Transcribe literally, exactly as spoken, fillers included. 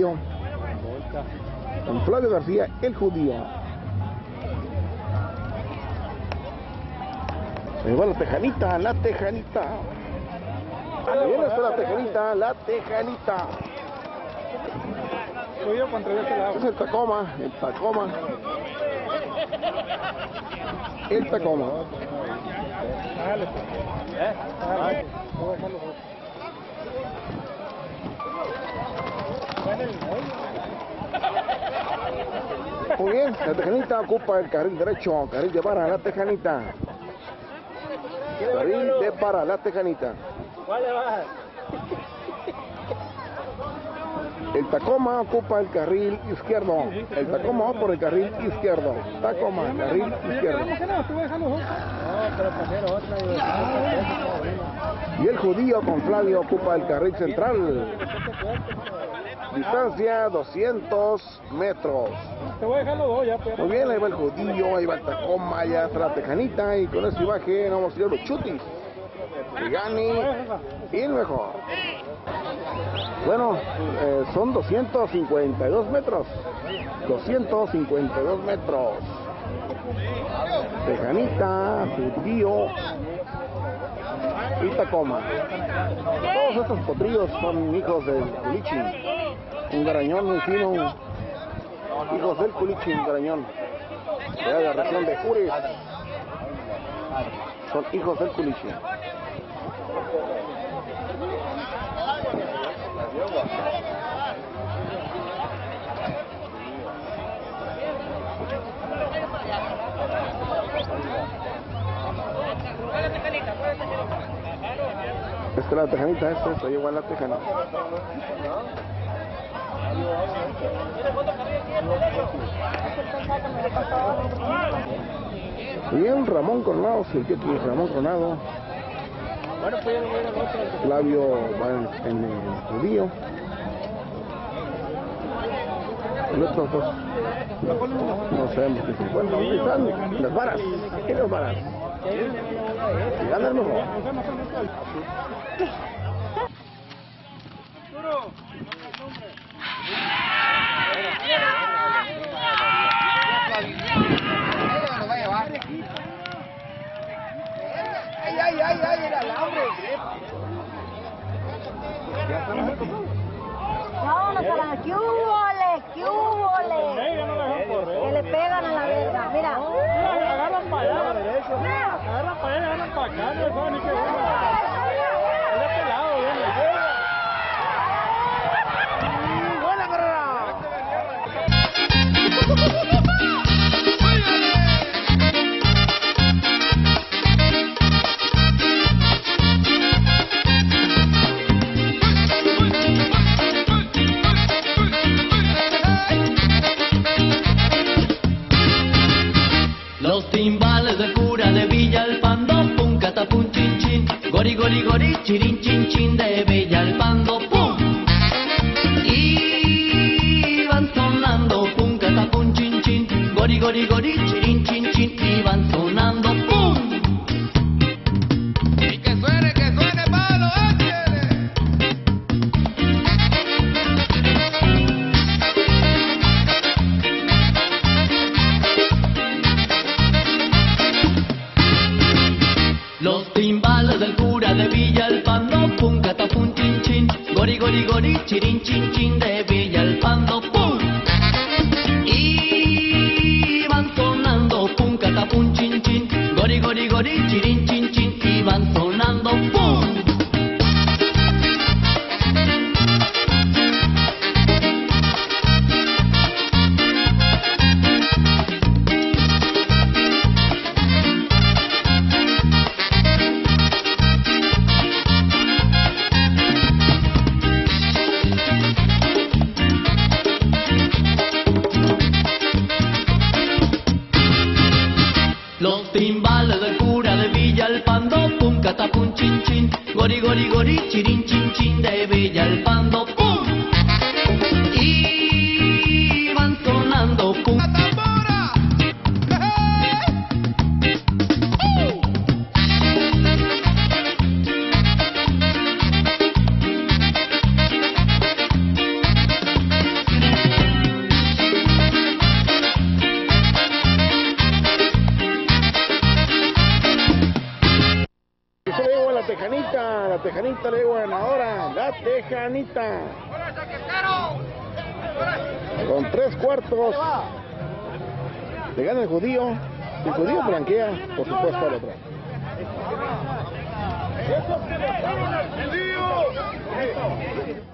judío. Con Flavio García, el judío. Ahí va la tejanita, la tejanita. Ahí está la tejanita, la tejanita. Es el Tacoma, el Tacoma. El Tacoma. Muy bien, la tejanita ocupa el carril derecho, carril de para la tejanita. Carril de para la tejanita. ¿Cuál le baja? El Tacoma ocupa el carril izquierdo. El Tacoma va por el carril izquierdo. Tacoma, carril izquierdo. Y el judío con Flavio ocupa el carril central. Distancia doscientos metros. Muy bien, ahí va el judío, ahí va el Tacoma, ya está la tejanita. Y con ese baje vamos a ir los chutis. Que gane y el mejor. Bueno, eh, son doscientos cincuenta y dos metros. doscientos cincuenta y dos metros. Tejanita, judío y Tacoma. Todos estos potrillos son hijos del culichi. Un garañón muy fino. Hijos del culichi, un garañón. De la región de Juárez. Son hijos del culichi. Esta es la tejanita, esta es igual la tejana. Bien, Ramón Coronado, el que tiene Ramón Coronado. Flavio va en, en el judío. Los otros dos no sabemos qué se encuentran. Ahí están las varas. ¿Qué las varas? Y gana el mejor. Ay, ay, ay, ay, el alambre. Vámonos a la que húbole, que húbole. Que le pegan a la verga, mira. Agarran para allá, agarran para allá, agarran para acá, no saben ni qué es. De este lado, viene. ¡Buena carrera! Los timbales del cura de Villalpando, pum, catapum, chin, chin, gori, gori, gori, chirin, chin, chin, de Villalpando, pum. Y van sonando, pum, catapum, chin, chin, gori, gori, gori, chirin, chin, chin, y van sonando, pum. Y que suene, que suene malo, Los timbales del cura de Villalpando, pum, catapum, chin, chin, gori, gori, gori, chirin, chin, chin, de Villalpando, pum. Y van sonando, pum, catapum, chin, chin, gori, gori, gori, chirin, chin, chin, y van sonando, pum. Los timbales del cura de Villalpando, pum, catapum, chin, chin, gori, gori, gori, chirin, chin, chin, de Villalpando, pum. Y van sonando, pum. ¡La tambora! Tejanita, la Tejanita le digo ganadora, la Tejanita. Con tres cuartos le gana el Judío. El Judío blanquea, por supuesto, al otro. ¡Judío!